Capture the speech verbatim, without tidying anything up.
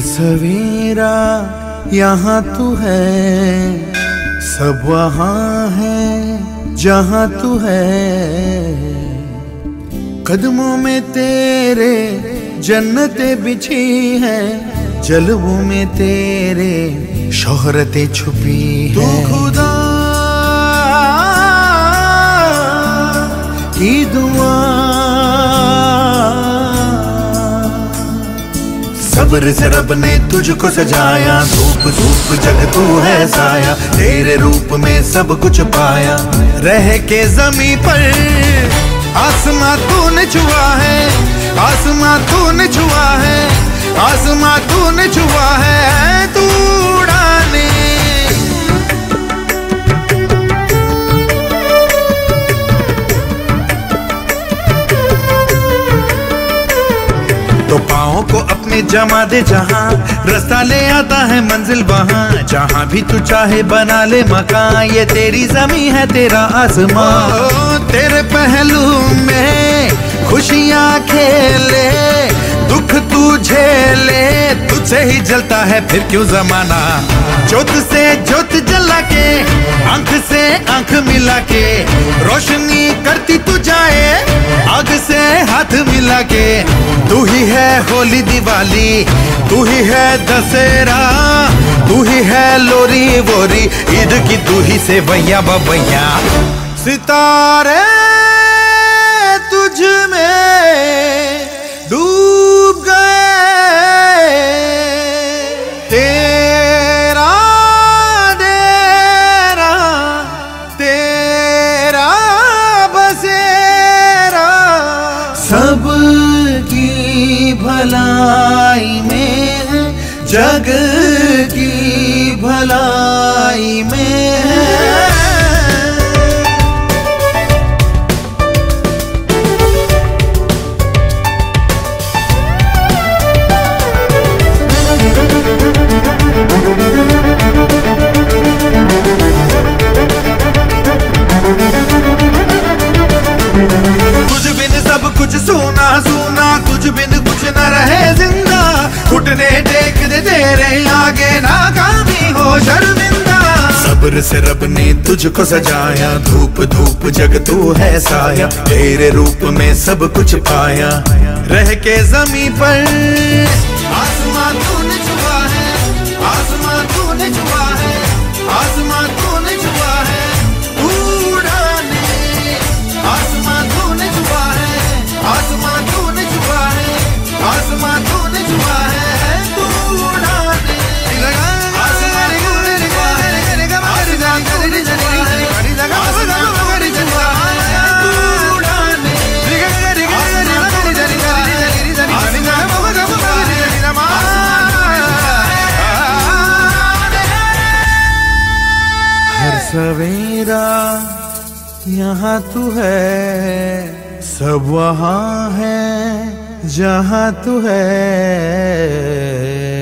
सवेरा यहाँ तू है, सब वहाँ है जहाँ तू है। कदमों में तेरे जन्नतें बिछी है, जलवों में तेरे शोहरतें छुपी है। तू खुदा की दुआ, सब्र से रब ने तुझको सजाया, धूप धूप जग तू है साया, तेरे रूप में सब कुछ पाया। रह के जमीन पर आसमां तूने छुआ है, आसमां तूने छुआ है, आसमां तूने छुआ है। तू उड़ाने तो पाँव को अपने जमा दे जहाँ, रास्ता ले आता है मंजिल वहाँ। जहाँ भी तू चाहे बना ले मकान, ये तेरी जमी है तेरा आसमां। तेरे पहलू में खुशियाँ खेले, दुख तू झेले, तुझसे ही जलता है फिर क्यों जमाना। ज्योत से ज्योत जला के, आंख से आंख मिला के, रोशनी करती तू जाए आग से हाथ मिला के। तू ही है होली दिवाली, तू ही है दशहरा, तू ही है लोरी वोरी, ईद की तू ही से भैया बबैया। सितारे तुझ में डूब गए, तेरा डेरा तेरा बसेरा, सब की भलाई में है, जग की भलाई में है। तुझ बिन सब कुछ सूना सूना, तुझ बिन कुछ न रहे जिंदा। घुटने टेक दे तेरे आगे, नाकामी हो शर्मिंदा। सब्र से रब ने तुझको सजाया, धूप धूप जग तू है साया, तेरे रूप में सब कुछ पाया। रह के जमीन पर आसमां तूने छुआ है, आसमां तूने छुआ है, आसमां तूने छुआ है। उड़ाने आसमां तूने छुआ है, आसमां तूने छुआ है, आसमां तूने छुआ है। तू उड़ाने आसमां तूने छुआ है, आसमां तूने छुआ है, आसमां तूने छुआ है। तू उड़ाने हर सवेरा यहाँ तू है, सब वहाँ है जहाँ तू है।